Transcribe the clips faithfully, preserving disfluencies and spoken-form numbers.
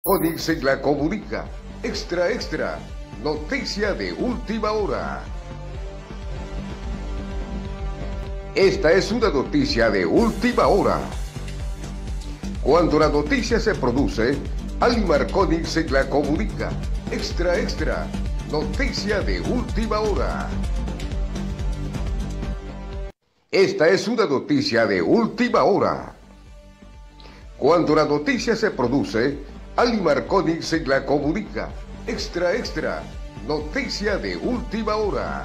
Onix en la comunica. Extra, extra. Noticia de última hora. Esta es una noticia de última hora. Cuando la noticia se produce, Ali Marconix en la comunica. Extra, extra. Noticia de última hora. Esta es una noticia de última hora. Cuando la noticia se produce, Ali Marconix en la comunica. Extra, extra. Noticia de última hora.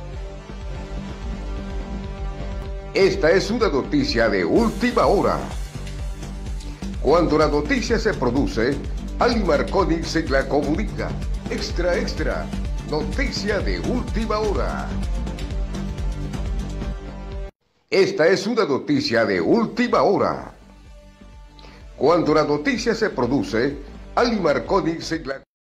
Esta es una noticia de última hora. Cuando la noticia se produce, Ali Marconix en la comunica. Extra, extra. Noticia de última hora. Esta es una noticia de última hora. Cuando la noticia se produce, Ali Marconix en la...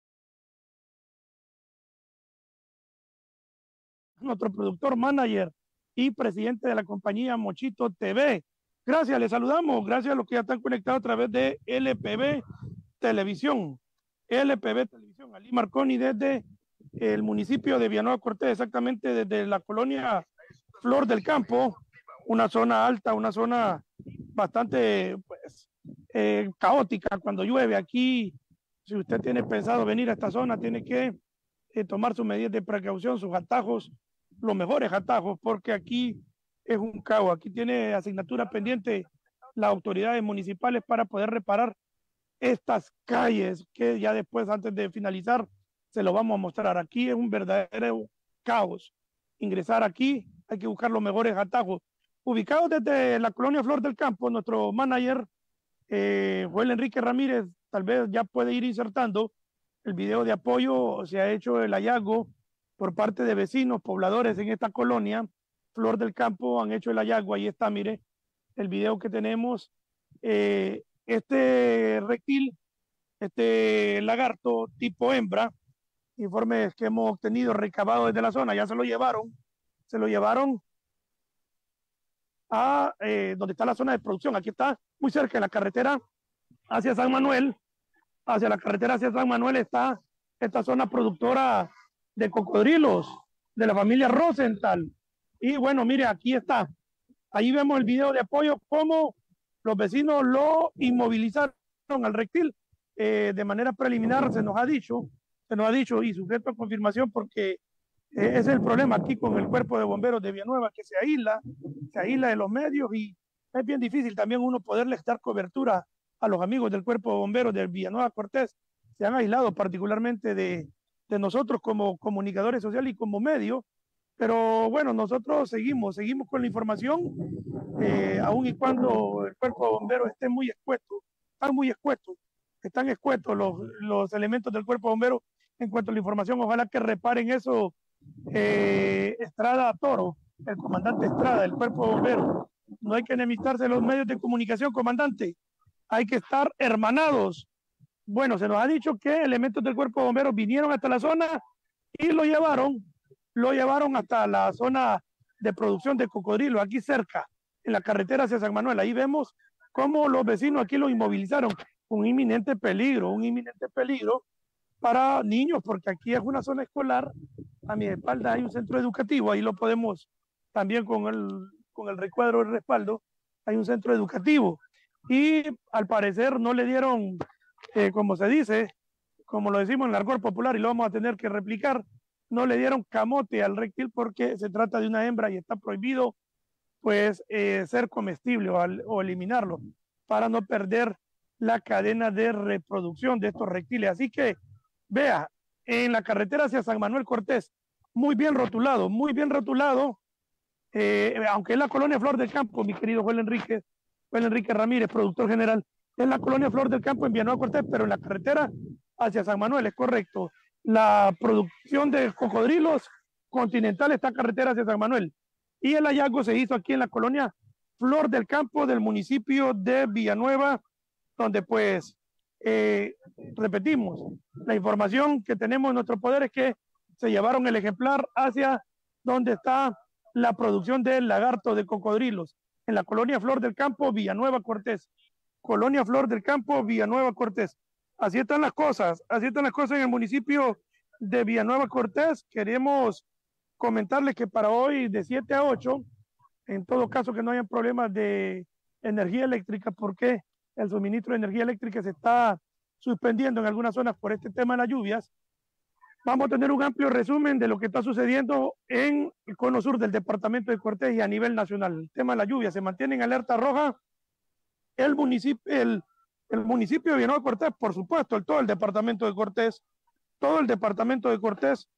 Nuestro productor, manager y presidente de la compañía Mochito T V. Gracias, les saludamos. Gracias a los que ya están conectados a través de L P B Televisión. L P B Televisión. Ali Marconix desde el municipio de Villanueva Cortés, exactamente desde la colonia Flor del Campo, una zona alta, una zona bastante pues, eh, caótica cuando llueve. Aquí, si usted tiene pensado venir a esta zona, tiene que eh, tomar sus medidas de precaución, sus atajos, los mejores atajos, porque aquí es un caos. Aquí tiene asignatura pendiente las autoridades municipales para poder reparar estas calles, que ya después, antes de finalizar, se lo vamos a mostrar. Aquí es un verdadero caos. Ingresar aquí, hay que buscar los mejores atajos. Ubicados desde la colonia Flor del Campo, nuestro manager, eh, Joel Enrique Ramírez, tal vez ya puede ir insertando el video de apoyo. Se ha hecho el hallazgo por parte de vecinos, pobladores en esta colonia Flor del Campo, han hecho el hallazgo. Ahí está, mire, el video que tenemos. Eh, este reptil, este lagarto tipo hembra, informes que hemos obtenido, recabados desde la zona, ya se lo llevaron, se lo llevaron a eh, donde está la zona de producción. Aquí está, muy cerca de la carretera hacia San Manuel, hacia la carretera hacia San Manuel está esta zona productora de cocodrilos de la familia Rosenthal. Y bueno, mire, aquí está. Ahí vemos el video de apoyo, cómo los vecinos lo inmovilizaron al reptil. Eh, de manera preliminar se nos ha dicho, se nos ha dicho y sujeto a confirmación, porque eh, ese es el problema aquí con el cuerpo de bomberos de Villanueva, que se aísla, se aísla de los medios, y es bien difícil también uno poderles dar cobertura a los amigos del cuerpo de bomberos de Villanueva Cortés. Se han aislado particularmente de, de nosotros como comunicadores sociales y como medios. Pero bueno, nosotros seguimos, seguimos con la información, eh, aun y cuando el cuerpo de bomberos esté muy expuesto, están muy expuestos, están expuestos los, los elementos del cuerpo de bomberos en cuanto a la información. Ojalá que reparen eso. eh, Estrada Toro, el comandante Estrada, del cuerpo de bomberos. No hay que enemistarse los medios de comunicación, comandante. Hay que estar hermanados. Bueno, se nos ha dicho que elementos del cuerpo de bomberos vinieron hasta la zona y lo llevaron lo llevaron hasta la zona de producción de cocodrilo, aquí cerca, en la carretera hacia San Manuel. Ahí vemos cómo los vecinos aquí lo inmovilizaron. Un inminente peligro, un inminente peligro para niños, porque aquí es una zona escolar. A mi espalda hay un centro educativo, ahí lo podemos también con el, con el recuadro de respaldo, hay un centro educativo. Y al parecer no le dieron, eh, como se dice, como lo decimos en el argot popular, y lo vamos a tener que replicar, no le dieron camote al reptil, porque se trata de una hembra y está prohibido pues eh, ser comestible o, al, o eliminarlo, para no perder la cadena de reproducción de estos reptiles. Así que vea, en la carretera hacia San Manuel Cortés, muy bien rotulado, muy bien rotulado, eh, aunque es la colonia Flor del Campo, mi querido Joel Enrique, Joel Enrique Ramírez, productor general, es la colonia Flor del Campo en Villanueva Cortés, pero en la carretera hacia San Manuel, es correcto. La producción de cocodrilos continental está carretera hacia San Manuel, y el hallazgo se hizo aquí en la colonia Flor del Campo del municipio de Villanueva, donde pues eh, repetimos, la información que tenemos en nuestro poder es que se llevaron el ejemplar hacia donde está la producción del lagarto de cocodrilos, en la colonia Flor del Campo, Villanueva Cortés. Colonia Flor del Campo, Villanueva Cortés. así están las cosas, así están las cosas en el municipio de Villanueva Cortés. Queremos comentarles que para hoy de siete a ocho, en todo caso que no hayan problemas de energía eléctrica, porque el suministro de energía eléctrica se está suspendiendo en algunas zonas por este tema de las lluvias, vamos a tener un amplio resumen de lo que está sucediendo en el cono sur del departamento de Cortés y a nivel nacional. El tema de la lluvia se mantiene en alerta roja. El municipio, el, el municipio de Villanueva Cortés, por supuesto, el, todo el departamento de Cortés, todo el departamento de Cortés,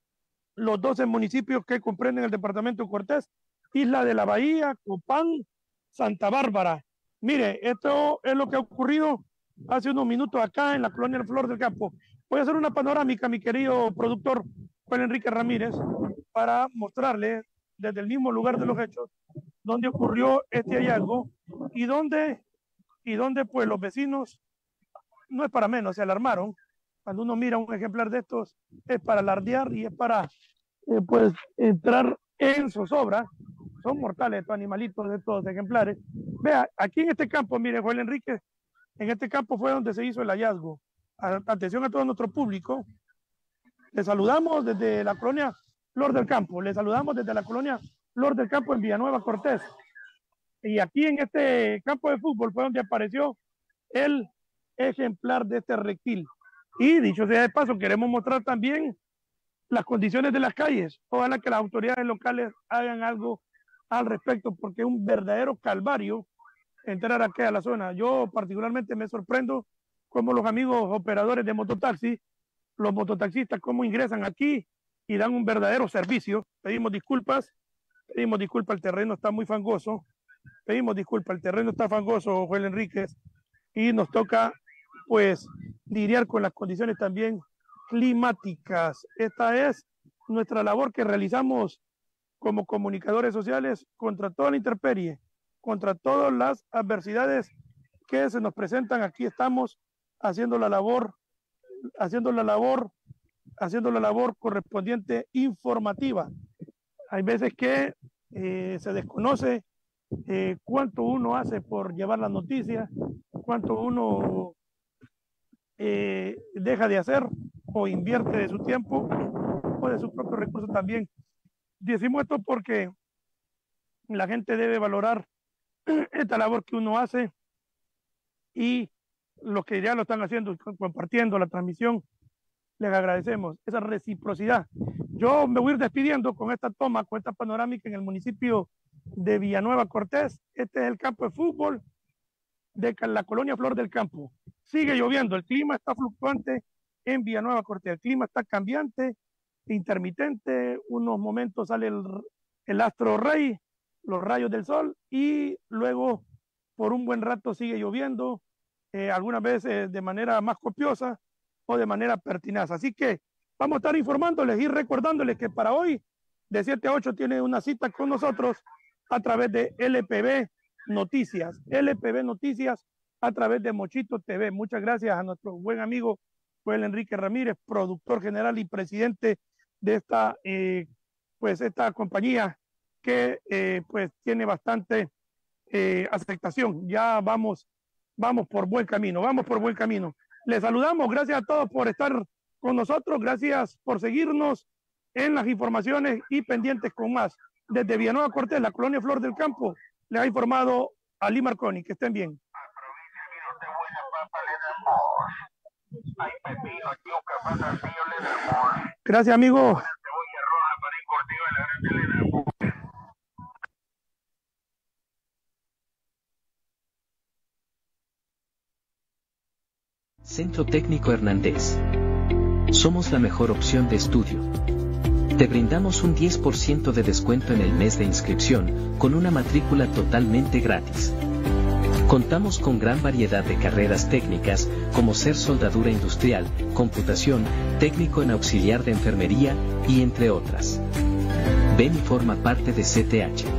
los doce municipios que comprenden el departamento de Cortés, Isla de la Bahía, Copán, Santa Bárbara. Mire, esto es lo que ha ocurrido hace unos minutos acá en la colonia Flor del Campo. Voy a hacer una panorámica, mi querido productor Juan Enrique Ramírez, para mostrarle desde el mismo lugar de los hechos donde ocurrió este hallazgo y donde, y donde pues los vecinos, no es para menos, se alarmaron. Cuando uno mira un ejemplar de estos, es para alardear y es para eh, pues entrar en zozobra. Son mortales estos animalitos de estos ejemplares. Vea, aquí en este campo, mire, Juan Enrique, en este campo fue donde se hizo el hallazgo. Atención a todo nuestro público. Les saludamos desde la colonia Flor del Campo. Les saludamos desde la colonia Flor del Campo en Villanueva Cortés. Y aquí en este campo de fútbol fue donde apareció el ejemplar de este reptil. Y dicho sea de paso, queremos mostrar también las condiciones de las calles. Ojalá que las autoridades locales hagan algo al respecto, porque es un verdadero calvario entrar aquí a la zona. Yo particularmente me sorprendo cómo los amigos operadores de mototaxi, los mototaxistas, cómo ingresan aquí y dan un verdadero servicio. Pedimos disculpas, pedimos disculpas, el terreno está muy fangoso, pedimos disculpas, el terreno está fangoso, Joel Enríquez, y nos toca, pues, lidiar con las condiciones también climáticas. Esta es nuestra labor que realizamos como comunicadores sociales contra toda la intemperie, contra todas las adversidades que se nos presentan. Aquí estamos haciendo la labor, haciendo la labor, haciendo la labor correspondiente informativa. Hay veces que eh, se desconoce eh, cuánto uno hace por llevar las noticias, cuánto uno eh, deja de hacer o invierte de su tiempo o de sus propios recursos también. Decimos esto porque la gente debe valorar esta labor que uno hace y los que ya lo están haciendo, compartiendo la transmisión, les agradecemos esa reciprocidad. Yo me voy a ir despidiendo con esta toma, con esta panorámica en el municipio de Villanueva Cortés. Este es el campo de fútbol de la colonia Flor del Campo. Sigue lloviendo, el clima está fluctuante en Villanueva Cortés, el clima está cambiante, intermitente, unos momentos sale el, el astro rey, los rayos del sol, y luego por un buen rato sigue lloviendo, eh, algunas veces de manera más copiosa o de manera pertinaz. Así que vamos a estar informándoles y recordándoles que para hoy de siete a ocho tiene una cita con nosotros a través de L P B Noticias, L P B Noticias a través de Mochito T V. Muchas gracias a nuestro buen amigo Joel Enrique Ramírez, productor general y presidente de esta, eh, pues esta compañía que eh, pues tiene bastante eh, aceptación. Ya vamos, vamos por buen camino, vamos por buen camino. Les saludamos, gracias a todos por estar con nosotros, gracias por seguirnos en las informaciones y pendientes con más. Desde Villanueva Cortés, la colonia Flor del Campo, les ha informado Ali Marconi. Que estén bien. Gracias, amigo. Centro Técnico Hernández. Somos la mejor opción de estudio. Te brindamos un diez por ciento de descuento en el mes de inscripción, con una matrícula totalmente gratis. Contamos con gran variedad de carreras técnicas, como ser soldadura industrial, computación, técnico en auxiliar de enfermería, y entre otras. Ven y forma parte de C T H.